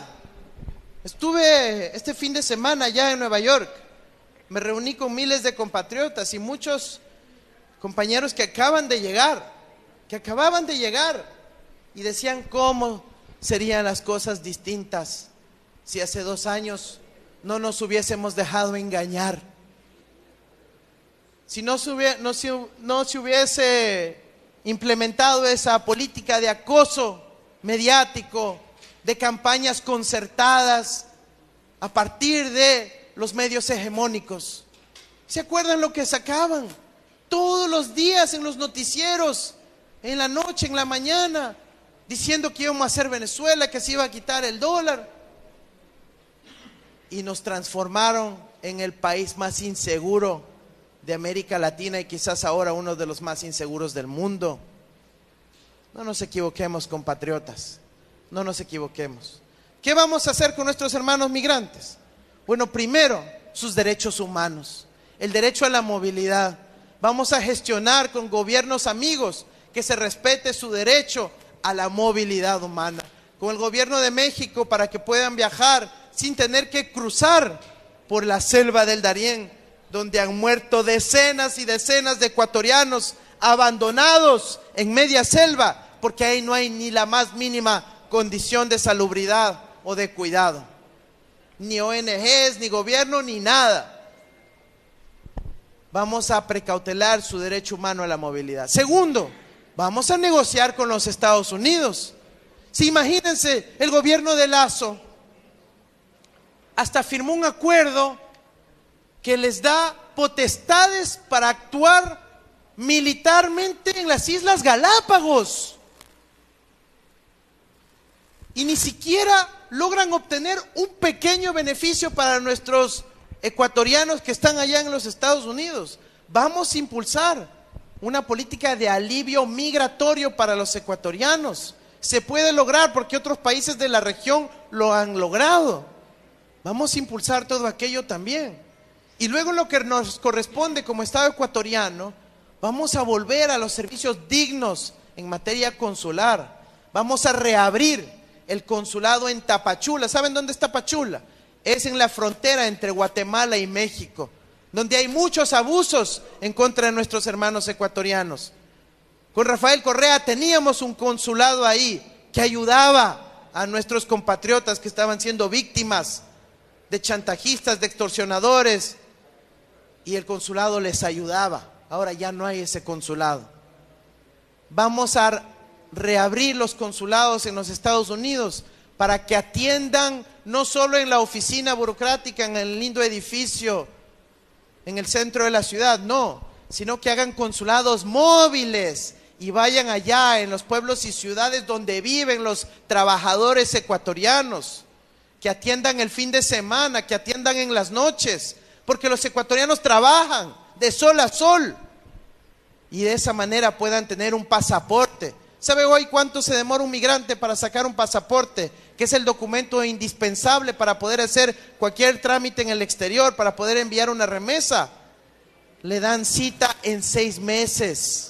Estuve este fin de semana allá en Nueva York, me reuní con miles de compatriotas y muchos compañeros que acaban de llegar, que acababan de llegar y decían cómo serían las cosas distintas si hace dos años no nos hubiésemos dejado engañar. Si no se, hubiese, no, se, no se hubiese implementado esa política de acoso mediático, de campañas concertadas a partir de los medios hegemónicos. ¿Se acuerdan lo que sacaban? Todos los días en los noticieros, en la noche, en la mañana, diciendo que íbamos a hacer Venezuela, que se iba a quitar el dólar. Y nos transformaron en el país más inseguro de América Latina y quizás ahora uno de los más inseguros del mundo. No nos equivoquemos, compatriotas, no nos equivoquemos. ¿Qué vamos a hacer con nuestros hermanos migrantes? Bueno, primero, sus derechos humanos, el derecho a la movilidad. Vamos a gestionar con gobiernos amigos que se respete su derecho a la movilidad humana. Con el gobierno de México para que puedan viajar sin tener que cruzar por la selva del Darién, donde han muerto decenas y decenas de ecuatorianos abandonados en media selva, porque ahí no hay ni la más mínima condición de salubridad o de cuidado, ni O N Ges, ni gobierno, ni nada. Vamos a precautelar su derecho humano a la movilidad. Segundo, vamos a negociar con los Estados Unidos. Sí, imagínense, el gobierno de Lazo hasta firmó un acuerdo que les da potestades para actuar militarmente en las Islas Galápagos. Y ni siquiera logran obtener un pequeño beneficio para nuestros ecuatorianos que están allá en los Estados Unidos. Vamos a impulsar una política de alivio migratorio para los ecuatorianos. Se puede lograr porque otros países de la región lo han logrado. Vamos a impulsar todo aquello también. Y luego lo que nos corresponde como Estado ecuatoriano, vamos a volver a los servicios dignos en materia consular. Vamos a reabrir el consulado en Tapachula. ¿Saben dónde está Tapachula? Es en la frontera entre Guatemala y México, donde hay muchos abusos en contra de nuestros hermanos ecuatorianos. Con Rafael Correa teníamos un consulado ahí que ayudaba a nuestros compatriotas que estaban siendo víctimas de chantajistas, de extorsionadores, y el consulado les ayudaba. Ahora ya no hay ese consulado. Vamos a reabrir los consulados en los Estados Unidos para que atiendan no solo en la oficina burocrática, en el lindo edificio en el centro de la ciudad, no, sino que hagan consulados móviles y vayan allá en los pueblos y ciudades donde viven los trabajadores ecuatorianos, que atiendan el fin de semana, que atiendan en las noches, porque los ecuatorianos trabajan de sol a sol y de esa manera puedan tener un pasaporte. ¿Sabe hoy cuánto se demora un migrante para sacar un pasaporte, que es el documento indispensable para poder hacer cualquier trámite en el exterior, para poder enviar una remesa? Le dan cita en seis meses.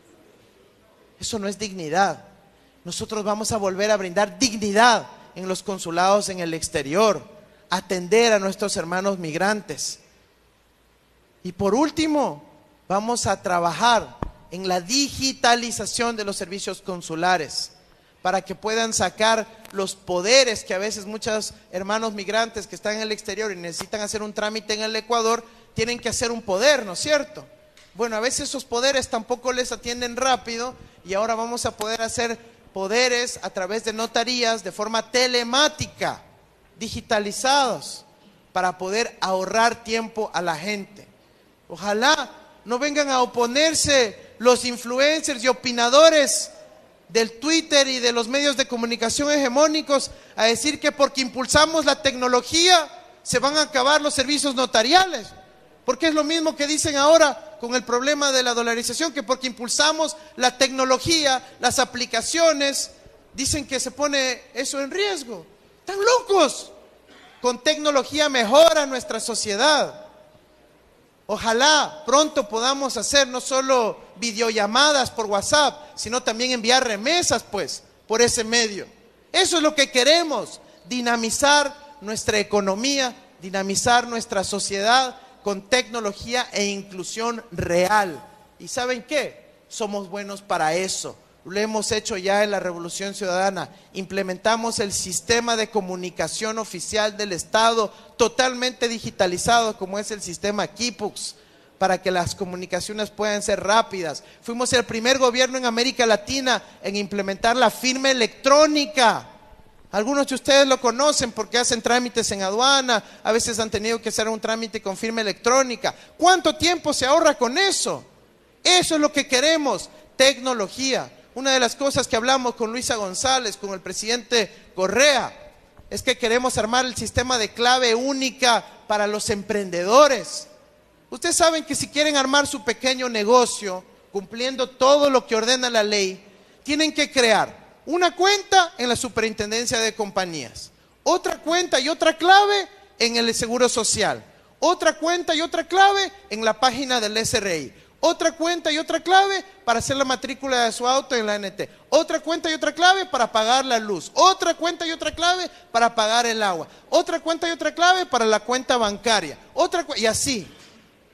Eso no es dignidad. Nosotros vamos a volver a brindar dignidad en los consulados en el exterior, atender a nuestros hermanos migrantes. Y por último, vamos a trabajar en la digitalización de los servicios consulares, para que puedan sacar los poderes que a veces muchos hermanos migrantes que están en el exterior y necesitan hacer un trámite en el Ecuador, tienen que hacer un poder, ¿no es cierto? Bueno, a veces esos poderes tampoco les atienden rápido y ahora vamos a poder hacer poderes a través de notarías de forma telemática, digitalizados, para poder ahorrar tiempo a la gente. Ojalá no vengan a oponerse los influencers y opinadores del Twitter y de los medios de comunicación hegemónicos a decir que porque impulsamos la tecnología se van a acabar los servicios notariales, porque es lo mismo que dicen ahora con el problema de la dolarización, que porque impulsamos la tecnología, las aplicaciones, dicen que se pone eso en riesgo. ¡Están locos! Con tecnología mejora nuestra sociedad. Ojalá pronto podamos hacer no solo videollamadas por WhatsApp, sino también enviar remesas, pues, por ese medio. Eso es lo que queremos, dinamizar nuestra economía, dinamizar nuestra sociedad con tecnología e inclusión real. ¿Y saben qué? Somos buenos para eso. Lo hemos hecho ya en la Revolución Ciudadana. Implementamos el sistema de comunicación oficial del Estado totalmente digitalizado, como es el sistema Kipux, para que las comunicaciones puedan ser rápidas. Fuimos el primer gobierno en América Latina en implementar la firma electrónica. Algunos de ustedes lo conocen porque hacen trámites en aduana, a veces han tenido que hacer un trámite con firma electrónica. ¿Cuánto tiempo se ahorra con eso? Eso es lo que queremos, tecnología. Una de las cosas que hablamos con Luisa González, con el presidente Correa, es que queremos armar el sistema de clave única para los emprendedores. Ustedes saben que si quieren armar su pequeño negocio, cumpliendo todo lo que ordena la ley, tienen que crear una cuenta en la Superintendencia de Compañías, otra cuenta y otra clave en el Seguro Social, otra cuenta y otra clave en la página del S R I, otra cuenta y otra clave para hacer la matrícula de su auto en la A N T, otra cuenta y otra clave para pagar la luz, otra cuenta y otra clave para pagar el agua, otra cuenta y otra clave para la cuenta bancaria, otra y así.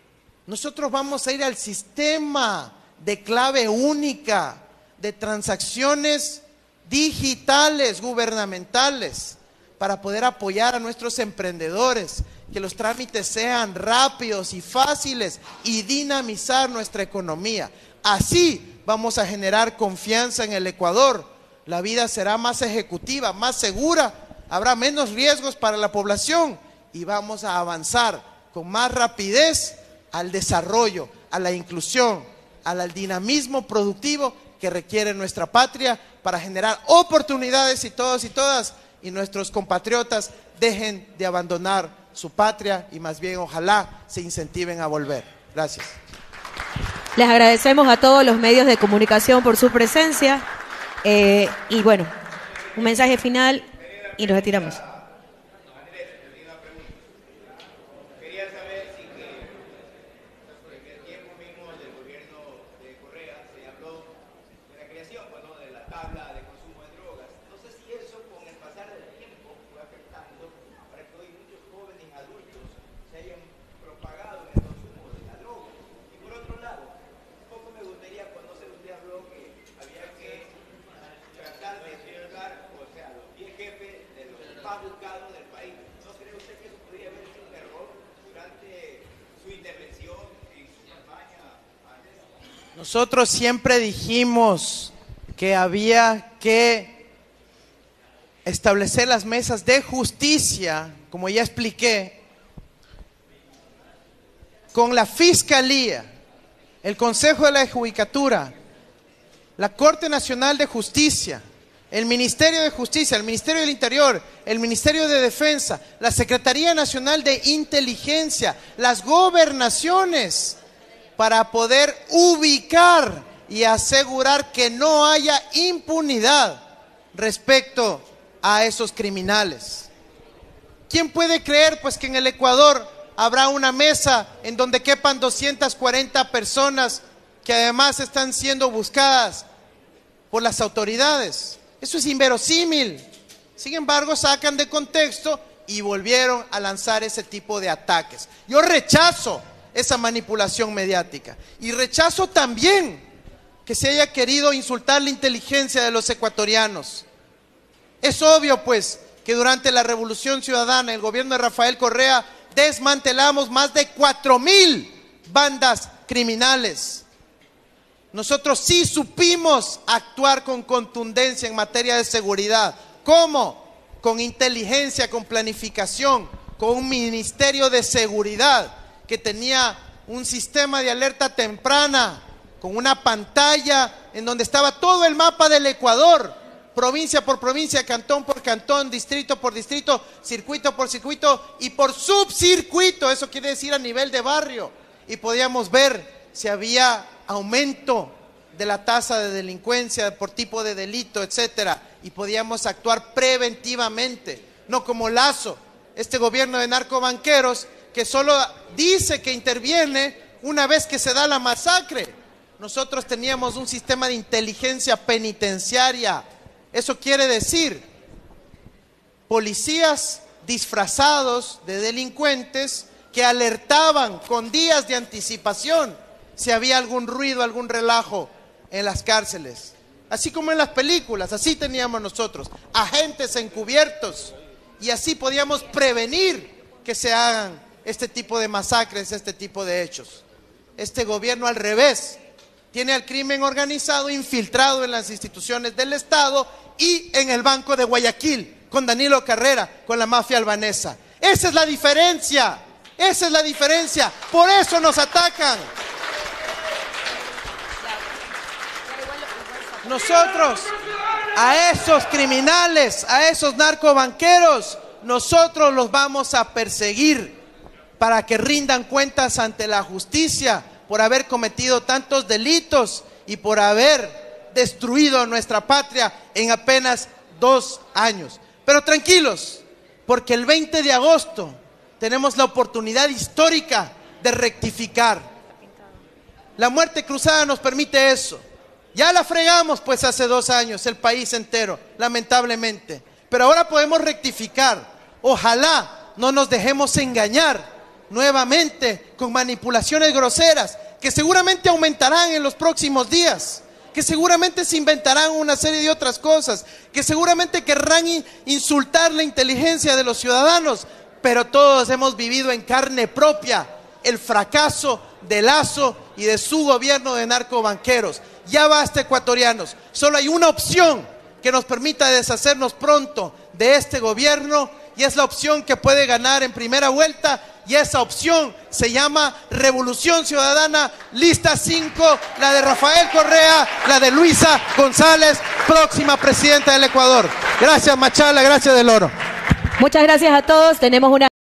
Nosotros vamos a ir al sistema de clave única, de transacciones digitales, gubernamentales, para poder apoyar a nuestros emprendedores, que los trámites sean rápidos y fáciles y dinamizar nuestra economía. Así vamos a generar confianza en el Ecuador. La vida será más ejecutiva, más segura, habrá menos riesgos para la población y vamos a avanzar con más rapidez al desarrollo, a la inclusión, al dinamismo productivo que requiere nuestra patria para generar oportunidades y todos y todas y nuestros compatriotas dejen de abandonar su patria y más bien ojalá se incentiven a volver. Gracias. Les agradecemos a todos los medios de comunicación por su presencia eh, y bueno, un mensaje final y nos retiramos. Nosotros siempre dijimos que había que establecer las mesas de justicia, como ya expliqué, con la Fiscalía, el Consejo de la Judicatura, la Corte Nacional de Justicia, el Ministerio de Justicia, el Ministerio del Interior, el Ministerio de Defensa, la Secretaría Nacional de Inteligencia, las gobernaciones, para poder ubicar y asegurar que no haya impunidad respecto a esos criminales. ¿Quién puede creer pues que en el Ecuador habrá una mesa en donde quepan doscientas cuarenta personas que además están siendo buscadas por las autoridades? Eso es inverosímil. Sin embargo, sacan de contexto y volvieron a lanzar ese tipo de ataques. Yo rechazo esa manipulación mediática y rechazo también que se haya querido insultar la inteligencia de los ecuatorianos. Es obvio pues que durante la Revolución Ciudadana, el gobierno de Rafael Correa, desmantelamos más de cuatro mil bandas criminales. Nosotros sí supimos actuar con contundencia en materia de seguridad. ¿Cómo? Con inteligencia, con planificación, con un ministerio de seguridad que tenía un sistema de alerta temprana, con una pantalla en donde estaba todo el mapa del Ecuador, provincia por provincia, cantón por cantón, distrito por distrito, circuito por circuito y por subcircuito, eso quiere decir a nivel de barrio, y podíamos ver si había aumento de la tasa de delincuencia por tipo de delito, etcétera, y podíamos actuar preventivamente, no como Lazo, este gobierno de narcobanqueros que solo dice que interviene una vez que se da la masacre. Nosotros teníamos un sistema de inteligencia penitenciaria. Eso quiere decir policías disfrazados de delincuentes que alertaban con días de anticipación si había algún ruido, algún relajo en las cárceles. Así como en las películas, así teníamos nosotros, agentes encubiertos, y así podíamos prevenir que se hagan este tipo de masacres, este tipo de hechos. Este gobierno al revés, tiene al crimen organizado infiltrado en las instituciones del Estado y en el Banco de Guayaquil, con Danilo Carrera, con la mafia albanesa. Esa es la diferencia, esa es la diferencia, por eso nos atacan. Nosotros, a esos criminales, a esos narcobanqueros, nosotros los vamos a perseguir para que rindan cuentas ante la justicia por haber cometido tantos delitos y por haber destruido nuestra patria en apenas dos años. Pero tranquilos, porque el veinte de agosto tenemos la oportunidad histórica de rectificar. La muerte cruzada nos permite eso. Ya la fregamos pues hace dos años el país entero, lamentablemente. Pero ahora podemos rectificar. Ojalá no nos dejemos engañar nuevamente con manipulaciones groseras que seguramente aumentarán en los próximos días, que seguramente se inventarán una serie de otras cosas, que seguramente querrán insultar la inteligencia de los ciudadanos, pero todos hemos vivido en carne propia el fracaso de Lazo y de su gobierno de narcobanqueros. Ya basta, ecuatorianos, solo hay una opción que nos permita deshacernos pronto de este gobierno, y es la opción que puede ganar en primera vuelta, y esa opción se llama Revolución Ciudadana, lista cinco, la de Rafael Correa, la de Luisa González, próxima presidenta del Ecuador. Gracias, Machala, gracias, Del Oro. Muchas gracias a todos. Tenemos una